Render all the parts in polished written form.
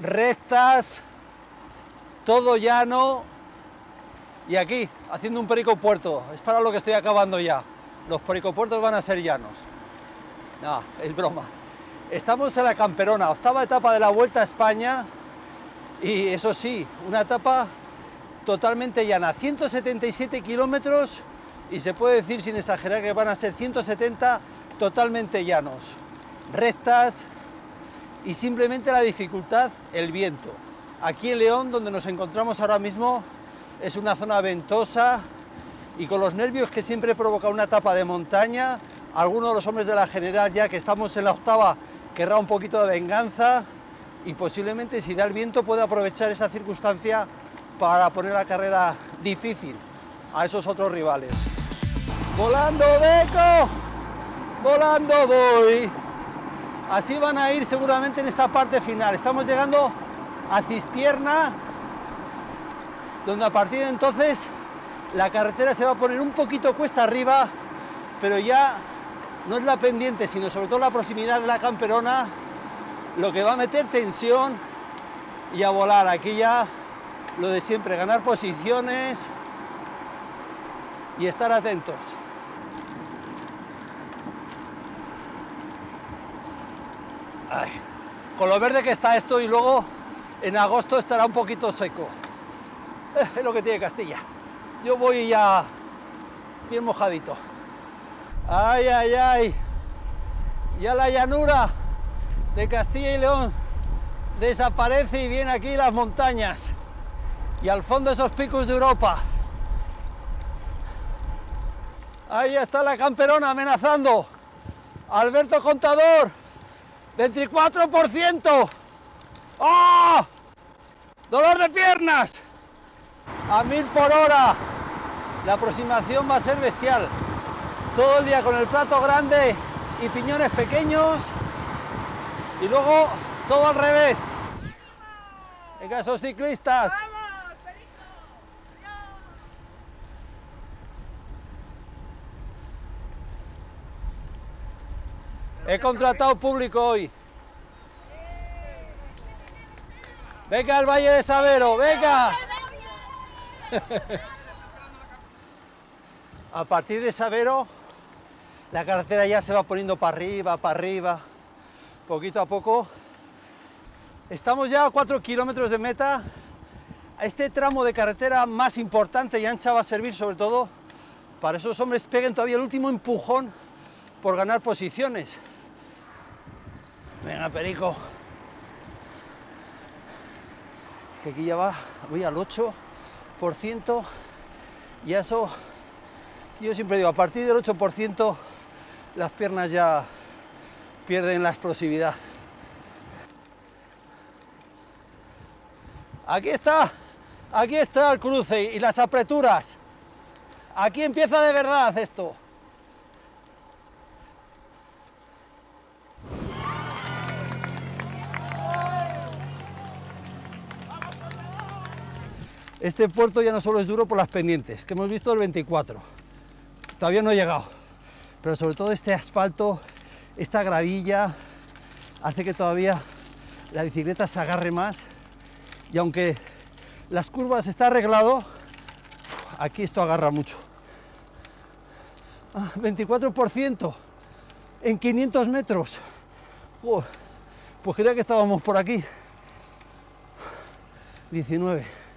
rectas, todo llano, y aquí, haciendo un pericopuerto, es para lo que estoy acabando ya. Los pericopuertos van a ser llanos. No, es broma. Estamos en la Camperona, octava etapa de la Vuelta a España, y eso sí, una etapa totalmente llana, 177 kilómetros, y se puede decir sin exagerar que van a ser 170 totalmente llanos, rectas, y simplemente la dificultad, el viento. Aquí en León, donde nos encontramos ahora mismo, es una zona ventosa, y con los nervios que siempre provoca una etapa de montaña, algunos de los hombres de la general, ya que estamos en la octava, querrá un poquito de venganza, y posiblemente si da el viento pueda aprovechar esa circunstancia para poner la carrera difícil a esos otros rivales. ¡Volando, Beco! ¡Volando voy! Así van a ir seguramente en esta parte final. Estamos llegando a Cistierna, donde a partir de entonces la carretera se va a poner un poquito cuesta arriba, pero ya no es la pendiente, sino sobre todo la proximidad de la Camperona, lo que va a meter tensión y a volar. Aquí ya lo de siempre, ganar posiciones y estar atentos. Ay, con lo verde que está esto, y luego en agosto estará un poquito seco. Es lo que tiene Castilla. Yo voy ya bien mojadito. Ay, ay, ay. Ya la llanura de Castilla y León desaparece y viene aquí las montañas. Y al fondo esos picos de Europa. Ahí está la Camperona amenazando. Alberto Contador, 24%. ¡Oh! ¡Dolor de piernas! A 1000 por hora. La aproximación va a ser bestial. Todo el día con el plato grande y piñones pequeños. Y luego todo al revés. Venga, esos ciclistas. He contratado público hoy. Venga al Valle de Sabero, venga. A partir de Sabero, la carretera ya se va poniendo para arriba, poquito a poco. Estamos ya a 4 kilómetros de meta. Este tramo de carretera más importante y ancha va a servir sobre todo para esos hombres peguen todavía el último empujón por ganar posiciones. Venga, Perico. Que aquí ya voy al 8%, y eso, yo siempre digo, a partir del 8% las piernas ya pierden la explosividad. Aquí está el cruce y las apreturas. Aquí empieza de verdad esto. Este puerto ya no solo es duro por las pendientes, que hemos visto el 24, todavía no he llegado, pero sobre todo este asfalto, esta gravilla, hace que todavía la bicicleta se agarre más, y aunque las curvas está arreglado, aquí esto agarra mucho. 24% en 500 metros, pues creía que estábamos por aquí. 19.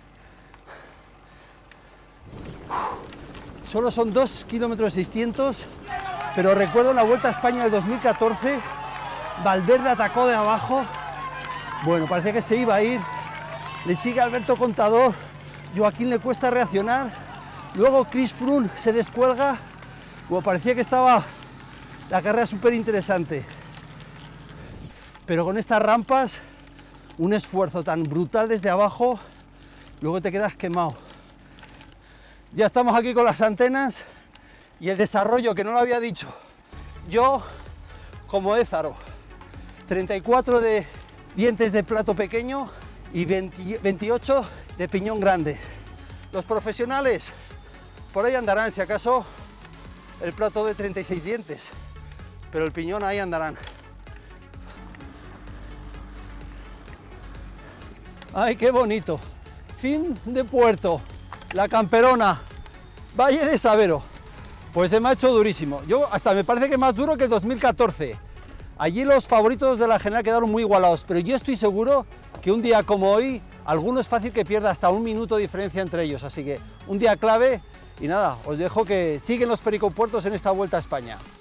Solo son 2 kilómetros 600, pero recuerdo en la Vuelta a España del 2014, Valverde atacó de abajo, bueno, parecía que se iba a ir, le sigue Alberto Contador, Joaquín le cuesta reaccionar, luego Chris Froome se descuelga, bueno, parecía que estaba la carrera súper interesante, pero con estas rampas, un esfuerzo tan brutal desde abajo, luego te quedas quemado. Ya estamos aquí con las antenas y el desarrollo, que no lo había dicho yo, como Ézaro, 34 de dientes de plato pequeño y 28 de piñón grande. Los profesionales por ahí andarán, si acaso el plato de 36 dientes, pero el piñón ahí andarán. ¡Ay, qué bonito! Fin de puerto, La Camperona, Valle de Sabero. Pues se me ha hecho durísimo. Yo hasta me parece que más duro que el 2014. Allí los favoritos de la general quedaron muy igualados, pero yo estoy seguro que un día como hoy, alguno es fácil que pierda hasta 1 minuto de diferencia entre ellos. Así que un día clave y nada, os dejo que siguen los pericopuertos en esta Vuelta a España.